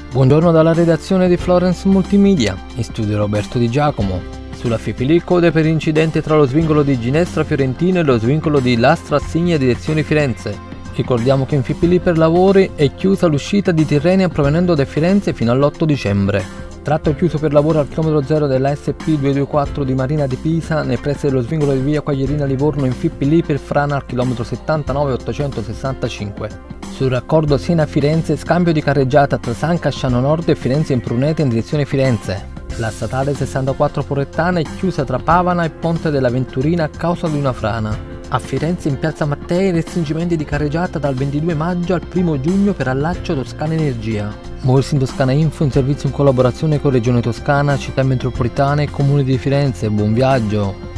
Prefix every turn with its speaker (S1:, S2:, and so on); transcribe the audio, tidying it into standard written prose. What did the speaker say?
S1: Buongiorno dalla redazione di Florence Multimedia, in studio Roberto Di Giacomo. Sulla FIPLI code per incidente tra lo svincolo di Ginestra Fiorentino e lo svincolo di Lastra Assigna direzione Firenze. Ricordiamo che in FIPLI per lavori è chiusa l'uscita di Tirrenia provenendo da Firenze fino all'8 dicembre. Tratto chiuso per lavoro al chilometro 0 della SP224 di Marina di Pisa nei pressi dello svincolo di via Quaglierina Livorno in FIPLI per Frana al chilometro 79,865. Sul raccordo Siena-Firenze scambio di carreggiata tra San Casciano Nord e Firenze Impruneta in direzione Firenze. La statale 64 Porrettana è chiusa tra Pavana e Ponte della Venturina a causa di una frana. A Firenze in piazza Mattei restringimenti di carreggiata dal 22 maggio al 1 giugno per allaccio Toscana Energia. Morsi in Toscana Info, un servizio in collaborazione con Regione Toscana, Città Metropolitana e Comune di Firenze. Buon viaggio!